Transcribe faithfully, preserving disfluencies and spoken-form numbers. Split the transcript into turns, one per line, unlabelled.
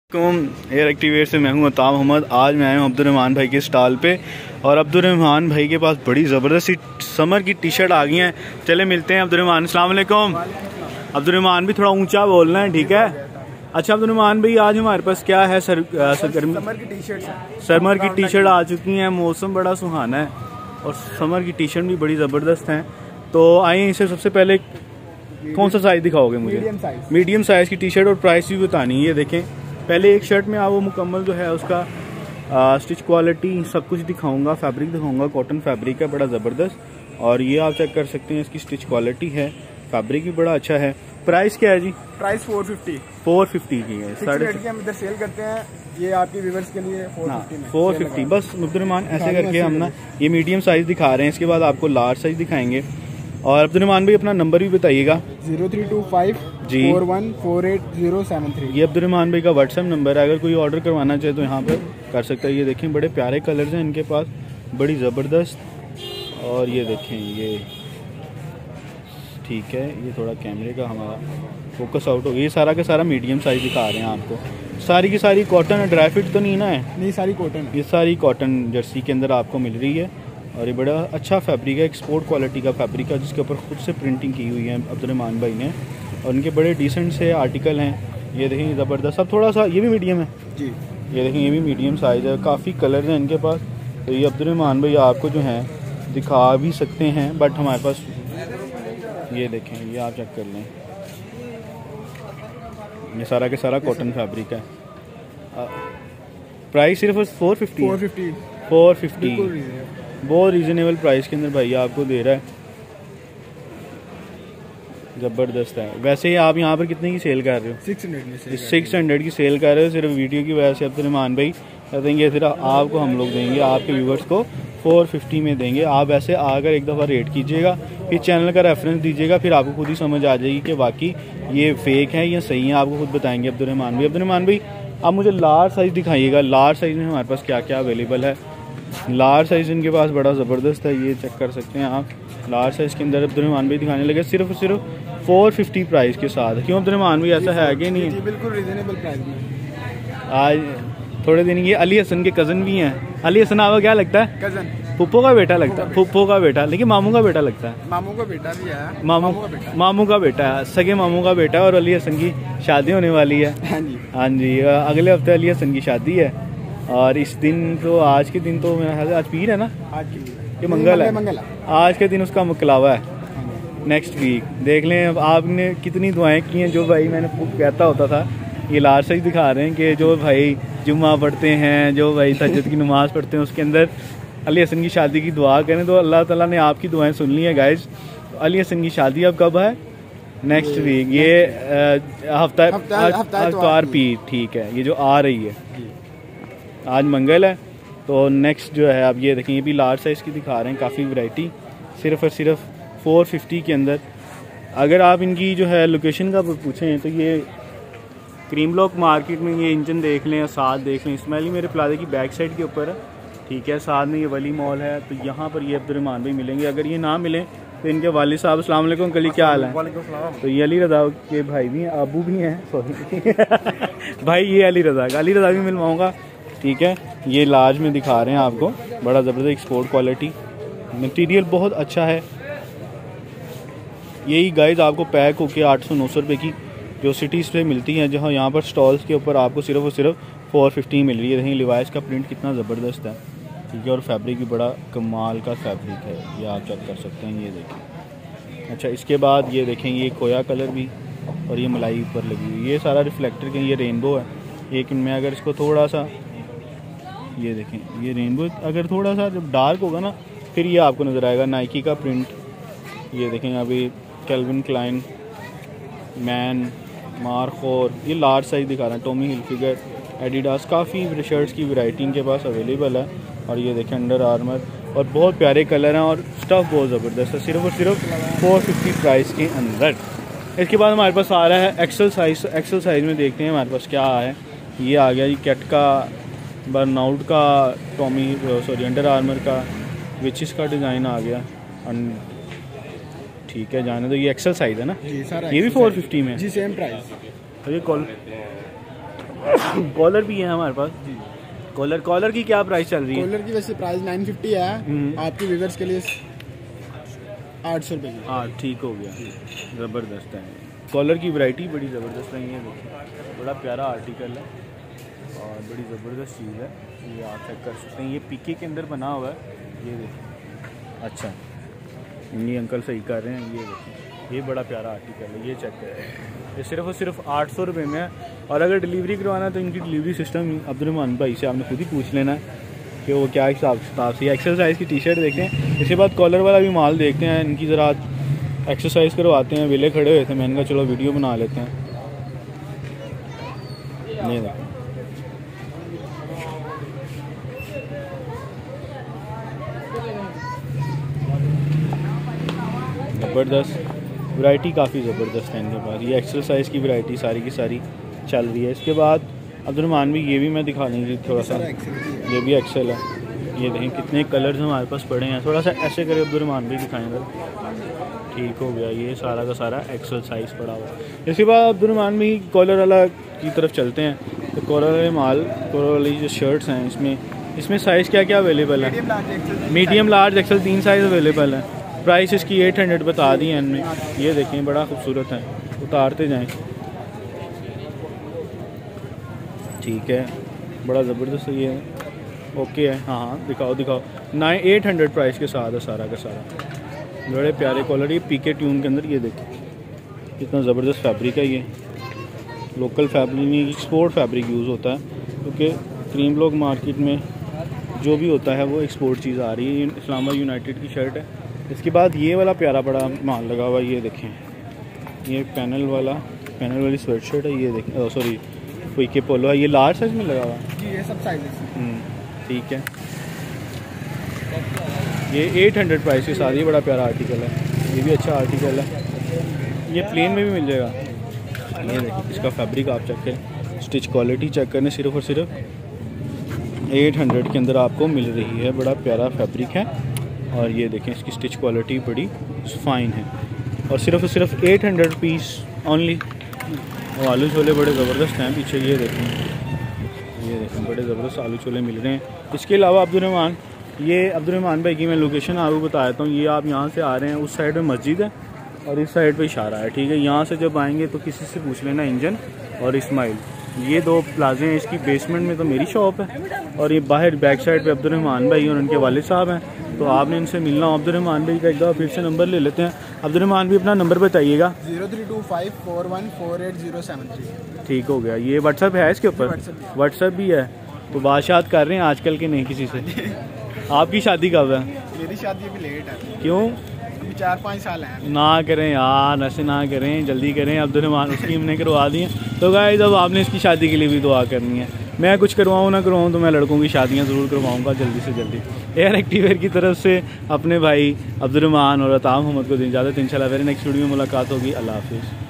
Air activate से मैं हूं अताब मोहम्मद। आज मैं आया हूं अब्दुर्रहमान भाई के स्टॉल पे और अब्दुर्रहमान भाई के पास बड़ी ज़बरदस्त समर की टी शर्ट आ गई हैं। चले मिलते हैं अब्दुर्रहमान। अस्सलाम वालेकुम। अब्दुर्रहमान भी थोड़ा ऊंचा बोलना है, ठीक है। अच्छा अब्दुर्रहमान भाई, आज हमारे पास क्या है? सर सरगर्मी
समर की टी शर्ट
समर की टी शर्ट आ चुकी हैं। मौसम बड़ा सुहाना है और समर की टी शर्ट भी बड़ी ज़बरदस्त हैं। तो आइए इसे सबसे पहले कौन सा साइज़ दिखाओगे मुझे?
मीडियम साइज
मीडियम साइज़ की टी शर्ट और प्राइस भी बतानी है। ये देखें, पहले एक शर्ट में आप वो मुकम्मल जो है उसका आ, स्टिच क्वालिटी सब कुछ दिखाऊंगा, फैब्रिक दिखाऊंगा। कॉटन फैब्रिक है बड़ा ज़बरदस्त और ये आप चेक कर सकते हैं, इसकी स्टिच क्वालिटी है, फैब्रिक भी बड़ा अच्छा है। प्राइस क्या है जी?
Price four fifty
four fifty की है।
साढ़े हम इधर सेल करते हैं, ये आपके व्यूअर्स के लिए
फोर फिफ्टी बस। अब्दुर्रहमान ऐसे करके हम ना ये मीडियम साइज़ दिखा रहे हैं, इसके बाद आपको लार्ज साइज़ दिखाएंगे। और अब्दुर्रहमान भाई अपना नंबर भी बताइएगा।
जीरो थ्री टू फाइव
जी
four one four eight zero seven three
ये अब्दुर्रहमान भाई का व्हाट्सएप नंबर है। अगर कोई ऑर्डर करवाना चाहे तो यहाँ पर कर सकता है। ये देखें बड़े प्यारे कलर्स हैं इनके पास, बड़ी ज़बरदस्त। और ये देखें, ये ठीक है, ये थोड़ा कैमरे का हमारा फोकस आउट हो गया। ये सारा का सारा मीडियम साइज़ दिखा रहे हैं आपको। सारी की सारी कॉटन है, ड्राई फिट तो नहीं ना है?
नहीं, सारी कॉटन है।
ये सारी कॉटन जर्सी के अंदर आपको मिल रही है और ये बड़ा अच्छा फैब्रिक है, एक्सपोर्ट क्वालिटी का फैब्रिक है, जिसके ऊपर खुद से प्रिंटिंग की हुई है अब्दुर्रहमान भाई ने। और इनके बड़े डिसेंट से आर्टिकल हैं। ये देखें ज़बरदस्त। अब थोड़ा सा ये भी मीडियम है
जी,
ये देखें ये भी मीडियम साइज़ है, काफ़ी कलर हैं इनके पास। तो ये अब्दुर्रहमान भाई आपको जो है दिखा भी सकते हैं, बट हमारे पास ये देखें, ये आप चेक कर लें, ये सारा के सारा कॉटन फैब्रिक है। प्राइस सिर्फ four fifty
four fifty
four fifty बहुत रीज़नेबल प्राइस के अंदर भाई आपको दे रहा है, ज़बरदस्त है। वैसे ही आप यहाँ पर कितने की सेल कर रहे हो?
सिक्स हंड्रेड में
सिक्स हंड्रेड की सेल कर रहे हो सिर्फ वीडियो की वजह से। अब्दुर्रहमान भाई देंगे फिर आपको, हम लोग देंगे आपके व्यूवर्स को फोर फिफ्टी में देंगे। आप ऐसे आकर एक दफ़ा रेट कीजिएगा, फिर चैनल का रेफरेंस दीजिएगा, फिर आपको खुद ही समझ आ जाएगी कि वाकई ये फेक है या सही है। आपको खुद बताएंगे अब्दुर्रहमान भाई। अब्दुर्रहमान भाई आप मुझे लार्ज साइज़ दिखाइएगा, लार्ज साइज़ में हमारे पास क्या क्या अवेलेबल है। लार्ज साइज़ इनके पास बड़ा ज़बरदस्त है, ये चेक कर सकते हैं आप। लार्ज साइज़ के अंदर अब्दुर्रहमान भाई दिखाने लगे सिर्फ सिर्फ फोर फिफ्टी प्राइस के साथ। क्यों अब्दुर्रहमान भाई, ऐसा है कि नहीं?
बिल्कुल रीजनेबल प्राइस में।
आज थोड़े दिन ये अली हसन के कज़न भी हैं। अली हसन आपको क्या लगता है?
कज़न,
फुप्पो का बेटा लगता है। फुप्पो का बेटा, लेकिन मामू का बेटा लगता है।
मामू का बेटा भी है।
मामू मामू का बेटा है, सगे मामू का बेटा है। और अली हसन की शादी होने वाली है।
हाँ जी,
हाँ जी, अगले हफ्ते अली हसन की शादी है। और इस दिन तो, आज के दिन तो मेरा ख्याल आज पीर है ना,
आज की
ये मंगल है,
मंगल है।
आज के दिन उसका मुकलावा है। नेक्स्ट वीक देख लें। अब आपने कितनी दुआएं की हैं। जो भाई मैंने कहता होता था, ये लास्ट से ही दिखा रहे हैं कि जो भाई जुम्मा पढ़ते हैं, जो भाई तहज्जुद की नमाज़ पढ़ते हैं, उसके अंदर अली हसन की शादी की दुआ करें। तो अल्लाह ताला ने आपकी दुआएं सुन ली हैं गाइज। अली हसन की शादी अब कब है? नेक्स्ट वीक, ये हफ्ता इफ्तार पीर, ठीक है, ये जो आ रही है। आज मंगल है तो नेक्स्ट जो है, आप ये देखें, ये भी लार्ज साइज़ की दिखा रहे हैं, काफ़ी वैरायटी सिर्फ और सिर्फ फोर फिफ्टी के अंदर। अगर आप इनकी जो है लोकेशन का पूछें तो ये क्रीम ब्लॉक मार्केट में, ये इंजन देख लें, साथ देख लें, इस्माइली मेरे प्लाजा की बैक साइड के ऊपर है, ठीक है। साथ में ये वली मॉल है, तो यहाँ पर ये अब्दुर्रहमान भाई मिलेंगे। अगर ये ना मिलें तो इनके वालिद साहब, अस्सलाम वालेकुम, कली क्या हाल है? तो ये अली रज़ा के भाई भी हैं, अबू भी हैं, सॉरी भाई, ये अली रज़ा का, अली रज़ा भी मिलवाऊँगा, ठीक है। ये लार्ज में दिखा रहे हैं आपको, बड़ा ज़बरदस्त एक्सपोर्ट क्वालिटी, मटीरियल बहुत अच्छा है। यही गाइज आपको पैक होके आठ सौ नौ सौ रुपये की जो सिटीज़ पे मिलती हैं, जहाँ यहाँ पर स्टॉल्स के ऊपर आपको सिर्फ और सिर्फ फोर फिफ्टी मिल रही है। देखिए लिवाइस का प्रिंट कितना ज़बरदस्त है, ठीक है। और फैब्रिक भी बड़ा कमाल का फैब्रिक है, ये आप चेक कर सकते हैं, ये देखें। अच्छा, इसके बाद ये देखें, ये खोया कलर भी और ये मलाई ऊपर लगी हुई, ये सारा रिफ्लेक्टर के, ये रेनबो है। एक मैं अगर इसको थोड़ा सा, ये देखें, ये रेनबो अगर थोड़ा सा जब डार्क होगा ना, फिर ये आपको नज़र आएगा नाइकी का प्रिंट। ये देखें, अभी कैल्विन क्लाइन, मैन, मार्कोर, ये लार्ज साइज़ दिखा रहे हैं, टॉमी हिलफिगर, एडिडास, काफ़ी शर्ट्स की वैरायटी इनके पास अवेलेबल है। और ये देखें अंडर आर्मर, और बहुत प्यारे कलर हैं और स्टफ़ बहुत ज़बरदस्त है, सिर्फ और सिर्फ फोर फिफ्टी प्राइस के अंदर। इसके बाद हमारे पास आ रहा है एक्सल साइज़। एक्सल साइज़ में देखते हैं हमारे पास क्या है। ये आ गया जी कैट का, बर्नआउट का, टॉमी सॉरी अंडर आर्मर का, विचिस का डिज़ाइन आ गया, ठीक है। जाने तो ये एक्सल साइज़ है ना जी, सारा ये भी फोर फिफ्टी में जी, सेम प्राइस। तो ये कॉल कॉलर भी है हमारे पास जी। कॉलर कॉलर की क्या प्राइस चल रही है?
कॉलर की वैसे प्राइस नाइन फिफ्टी है, आपके व्यूअर्स के लिए आठ सौ रुपये की।
हाँ ठीक हो गया, ज़बरदस्त है। कॉलर की वैरायटी बड़ी ज़बरदस्त है, ये देखिए बड़ा प्यारा आर्टिकल है और बड़ी ज़बरदस्त चीज़ है, ये आप चेक कर सकते हैं। ये पीके के अंदर बना हुआ है, ये देखिए। अच्छा ये अंकल सही कर रहे हैं, ये देखिए ये बड़ा प्यारा आर्टिकल है, ये चेक करें। ये सिर्फ और सिर्फ आठ सौ रुपये में है। और अगर डिलीवरी करवाना है तो इनकी डिलीवरी सिस्टम अब्दुर्रहमान भाई से आपने खुद ही पूछ लेना है कि वो क्या हिसाब किताब से। एक्सरसाइज की टी शर्ट देखते हैं, इसके बाद कॉलर वाला भी माल देखते हैं। इनकी ज़रा एक्सरसाइज करवाते हैं, वेले खड़े हुए थे, मैंने कहा चलो वीडियो बना लेते हैं। नहीं देखो ज़बरदस्त वैरायटी, काफ़ी ज़बरदस्त है इनके पास। ये एक्सरसाइज की वैरायटी सारी की सारी चल रही है। इसके बाद अब्दुर्रहमान भी, ये भी मैं दिखा देंगे थोड़ा सा, ये भी एक्सेल है। ये देखें कितने कलर्स हमारे पास पड़े हैं, थोड़ा सा ऐसे करे अब्दुर्रहमान भी दिखाएंगे। ठीक हो गया, ये सारा का सारा एक्सेल साइज़ पड़ा हुआ है। इसके बाद अब्दुर्रहमान भी कॉलर वाला की तरफ चलते हैं, तो कॉलर वाले माल, कॉलर वाली जो शर्ट्स हैं, इसमें इसमें साइज़ क्या क्या अवेलेबल है? मीडियम लार्ज एक्सेल तीन साइज़ अवेलेबल है। प्राइस इसकी एट हंड्रेड बता दी है इनमें। ये देखें बड़ा खूबसूरत है, उतारते जाएं। ठीक है, बड़ा ज़बरदस्त ये है, ओके है। हाँ हाँ दिखाओ दिखाओ। नाइन एट हंड्रेड प्राइस के साथ है सारा का सारा, बड़े प्यारे कॉलर। ये पीके ट्यून के अंदर, ये देखें कितना ज़बरदस्त फैब्रिक है। ये लोकल फैब्रिक नहीं, एक्सपोर्ट फैब्रिक यूज़ होता है, क्योंकि क्रीम लोग मार्केट में जो भी होता है वो एक्सपोर्ट चीज़ आ रही है। ये इस्लामाबाद यूनाइटेड की शर्ट है। इसके बाद ये वाला प्यारा बड़ा माल लगा हुआ है, ये देखें, ये पैनल वाला पैनल वाली स्वेट शर्ट है। ये देखें, सॉरी पीके पोलो है, ये लार्ज साइज में लगा हुआ है
जी, ये सब साइज है।
ठीक है, ये एट हंड्रेड प्राइस के साथ, ये बड़ा प्यारा आर्टिकल है, ये भी अच्छा आर्टिकल है। ये प्लेन में भी मिल जाएगा। ये देखिए इसका फैब्रिक आप चेक करें, स्टिच क्वालिटी चेक करें, सिर्फ और सिर्फ एट हंड्रेड के अंदर आपको मिल रही है। बड़ा प्यारा फैब्रिक है और ये देखें इसकी स्टिच क्वालिटी बड़ी फाइन है और सिर्फ और सिर्फ एट हंड्रेड पीस ओनली। और आलू छोले बड़े ज़बरदस्त हैं पीछे, ये देखें, ये देखें बड़े ज़बरदस्त आलू छोले मिल रहे हैं। इसके अलावा अब्दुर्रहमान, ये अब्दुर्रहमान भाई की मैं लोकेशन आपको बता देता हूँ। ये आप यहाँ से आ रहे हैं, उस साइड में मस्जिद है और इस साइड पे इशारा है, ठीक है। यहाँ से जब आएंगे तो किसी से पूछ लेना इंजन और इस्माइल, ये दो प्लाजे हैं। इसकी बेसमेंट में तो मेरी शॉप है और ये बाहर बैक साइड पे अब्दुर्रहमान भाई और उनके वालिद साहब हैं, तो आपने इनसे मिलना हो। अब्दुर्रहमान भाई का एक दफ़ा फिर से नंबर ले लेते हैं। अब्दुर्रहमान भी अपना नंबर बताइएगा।
Zero three two five four one four eight zero seven three.
ठीक हो गया। ये व्हाट्सअप है इसके ऊपर? व्हाट्सअप भी है। तो बातशात कर रहे हैं आजकल के नहीं किसी से। आपकी शादी कब है?
मेरी शादी अभी लेट है।
क्यों?
अभी चार पाँच साल हैं।
ना करें यार, ऐसे ना करें, जल्दी करें। अब्दुर्रहमान उसकी हमने करवा दी है, तो गाइस अब आपने इसकी शादी के लिए भी दुआ करनी है। मैं कुछ करवाऊँ ना करवाऊँ तो मैं लड़कों की शादियाँ ज़रूर करवाऊँगा जल्दी से जल्दी। एयर एक्टिवेयर की तरफ से अपने भाई अब्दुर्रहमान और अता मोहम्मद को दिन इजाज़त। इंशाल्लाह फिर नेक्स्ट वीडियो में मुलाकात होगी। अल्लाह हाफिज़।